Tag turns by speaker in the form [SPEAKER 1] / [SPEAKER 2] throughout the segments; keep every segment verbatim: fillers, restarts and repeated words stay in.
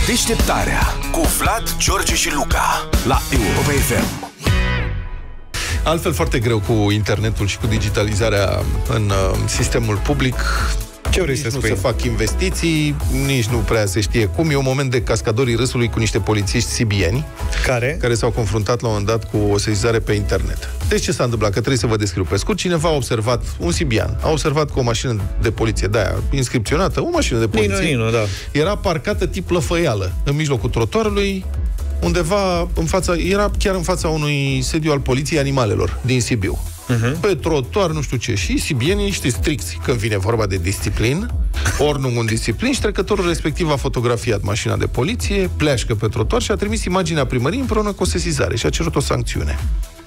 [SPEAKER 1] Deșteptarea cu Vlad, George și Luca la Europa F M.
[SPEAKER 2] Altfel foarte greu cu internetul și cu digitalizarea în uh, sistemul public.
[SPEAKER 3] Ce vrei
[SPEAKER 2] nici
[SPEAKER 3] să
[SPEAKER 2] nu
[SPEAKER 3] spui?
[SPEAKER 2] se fac investiții, nici nu prea se știe cum. E un moment de cascadorii râsului cu niște polițiști sibieni
[SPEAKER 3] Care?
[SPEAKER 2] care s-au confruntat la un moment dat cu o sesizare pe internet. Deci ce s-a întâmplat? Că trebuie să vă descriu pe scurt. Cineva a observat, un sibian, a observat că o mașină de poliție de-aia inscripționată, o mașină de poliție,
[SPEAKER 3] Nino, Nino, da.
[SPEAKER 2] era parcată tip lăfăială în mijlocul trotuarului, undeva în fața, era chiar în fața unui sediu al Poliției Animalelor din Sibiu. Uh-huh. Pe trotuar, nu știu ce. Și sibienii, știți, stricți când vine vorba de disciplin, ori nu un disciplin, și trecătorul respectiv a fotografiat mașina de poliție, pleașcă pe trotuar și a trimis imaginea primăriei împreună cu o sesizare și a cerut o sancțiune.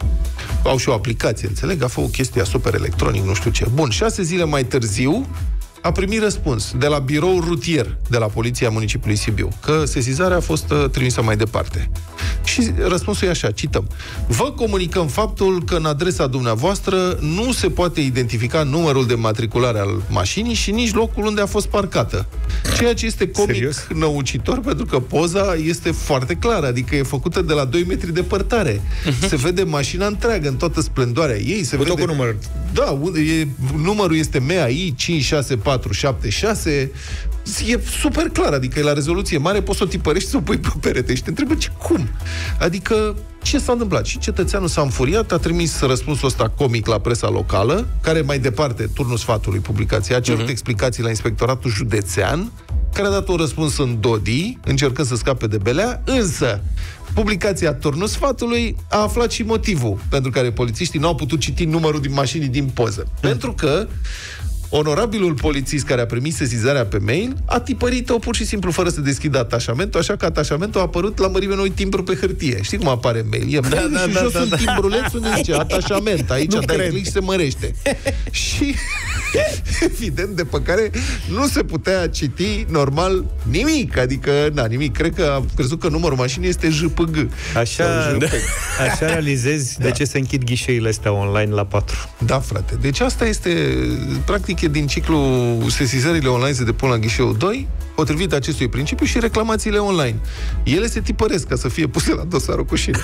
[SPEAKER 2] Au și o aplicație, înțeleg, a fost o chestie super electronic, nu știu ce. Bun, șase zile mai târziu a primit răspuns de la biroul rutier de la Poliția Municipiului Sibiu că sesizarea a fost uh, trimisă mai departe. Și răspunsul e așa, cităm: vă comunicăm faptul că în adresa dumneavoastră nu se poate identifica numărul de matriculare al mașinii și nici locul unde a fost parcată. Ceea ce este comic Serios? năucitor, pentru că poza este foarte clară, adică e făcută de la doi metri departare. Uh-huh. Se vede mașina întreagă în toată splendoarea ei. Se vede...
[SPEAKER 3] cu număr.
[SPEAKER 2] Da, e, numărul este M A I cinci șase patru șapte șase. E super clar, adică e la rezoluție mare, poți să o tipărești și să o pui pe perete și te întrebă ce, cum? Adică, ce s-a întâmplat? Și cetățeanul s-a înfuriat, a trimis răspunsul ăsta comic la presa locală, care mai departe, Turnul Sfatului, publicația, a cerut uh-huh. explicații la Inspectoratul Județean, care a dat un răspuns în Dodi, încercând să scape de belea, însă publicația Turnul Sfatului a aflat și motivul pentru care polițiștii nu au putut citi numărul din mașinii din poză. Uh-huh. Pentru că onorabilul polițist care a primit sesizarea pe mail a tipărit-o pur și simplu fără să deschidă atașamentul, așa că atașamentul a apărut la mărimea unui timbru pe hârtie. Știi cum apare mail? E mail da, și da, jos da, un da. timbruleț unde zice atașament. Aici nu dai cred. click și se mărește. Și evident, de pe care nu se putea citi normal nimic. Adică, na, nimic. Cred că a crezut că numărul mașinii este J P G.
[SPEAKER 3] Așa, da. Așa realizezi da. de ce se închid ghișeile astea online la patru.
[SPEAKER 2] Da, frate. Deci asta este, practic, e din ciclul sesizările online se depun la ghișeul doi, potrivit acestui principiu, și reclamațiile online. Ele se tipăresc ca să fie puse la dosarul cu șine.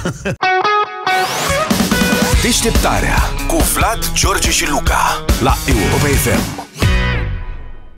[SPEAKER 1] Deșteptarea cu Vlad, George și Luca la Europa F M.